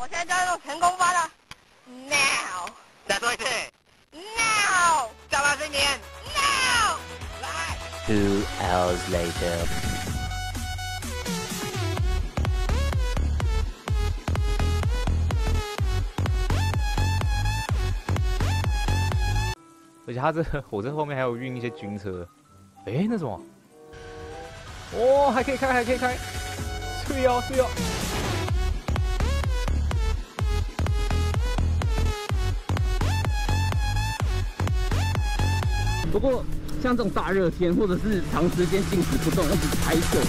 现在用成功发了 ，now， 再说一次 ，now， 叫大声一点 now， 来。 2 hours later. 而且它这个火车后面还有运一些军车，哎，那什么？哦，还可以开，还可以开，对哦，对哦。 不过像这种大热天或者是长时间静止不动，要去拍摄。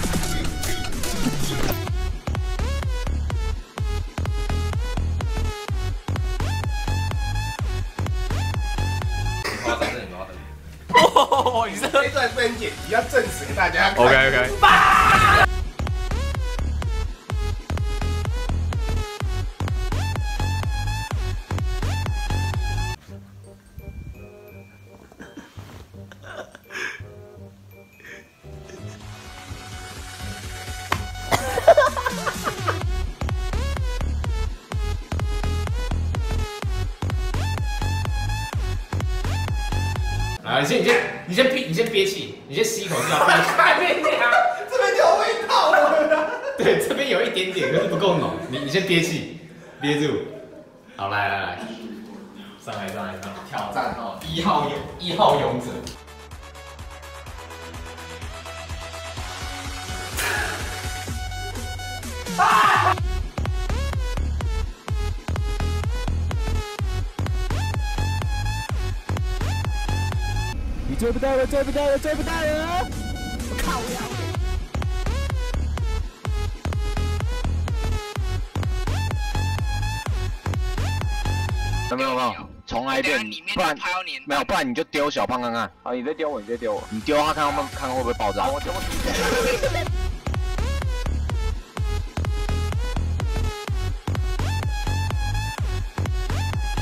哦，你这一段不能剪辑，要证实给大家看。 OK。 啊，你先憋气，你先吸一口气啊！还没啊， 这边就有味道了。 对，这边有一点点，可是不够浓。你先憋气，憋住。好，来，上来，挑战哦，一号勇者。 你追不到了，追不到了，追不到了！我靠呀！ 没有，重来一遍，不然没有，不然你就丢小胖看看。好，你再丢我，你再丢我，你丢他看会不会爆炸。我丢。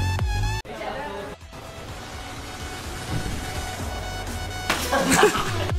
哈哈。